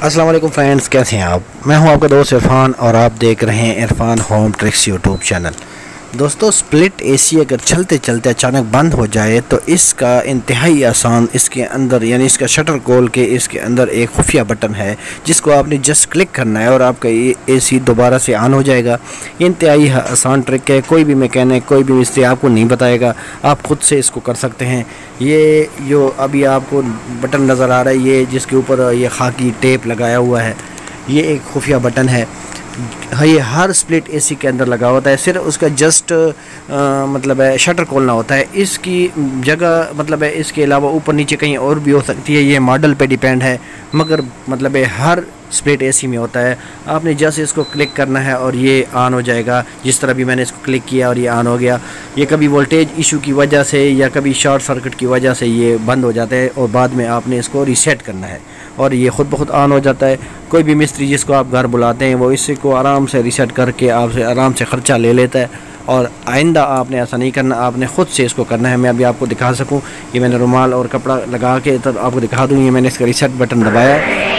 अस्सलाम वालेकुम फ्रेंड्स, कैसे हैं आप। मैं हूं आपका दोस्त इरफान और आप देख रहे हैं Irfan home tricks YouTube channel. दोस्तों, स्प्लिट एसी अगर चलते चलते अचानक बंद हो जाए तो इसका इंतहाई आसान, इसके अंदर यानी इसका शटर खोल के इसके अंदर एक खुफिया बटन है जिसको आपने जस्ट क्लिक करना है और आपका एसी दोबारा से ऑन हो जाएगा। इंतहाई आसान ट्रिक है, कोई भी मैकेनिक, कोई भी मिस्त्री आपको नहीं बताएगा, आप ख़ुद से इसको कर सकते हैं। ये जो अभी आपको बटन नज़र आ रहा है, ये जिसके ऊपर ये खाकी टेप लगाया हुआ है, ये एक खुफिया बटन है। ये हर स्प्लिट एसी के अंदर लगा होता है, सिर्फ उसका जस्ट मतलब है शटर खोलना होता है। इसकी जगह मतलब है इसके अलावा ऊपर नीचे कहीं और भी हो सकती है, ये मॉडल पे डिपेंड है, मगर मतलब है हर स्प्लिट एसी में होता है। आपने जस्ट इसको क्लिक करना है और ये ऑन हो जाएगा। जिस तरह भी मैंने इसको क्लिक किया और ये ऑन हो गया। ये कभी वोल्टेज इशू की वजह से या कभी शॉर्ट सर्किट की वजह से ये बंद हो जाता है और बाद में आपने इसको रीसेट करना है और ये ख़ुद ब खुद ऑन हो जाता है। कोई भी मिस्त्री जिसको आप घर बुलाते हैं वो इसी को आराम से रीसेट करके आपसे आराम से ख़र्चा ले लेता है। और आइंदा आपने ऐसा नहीं करना, आपने ख़ुद से इसको करना है। मैं अभी आपको दिखा सकूं, ये मैंने रुमाल और कपड़ा लगा के तब आपको दिखा दूँ। ये मैंने इसका रीसेट बटन दबाया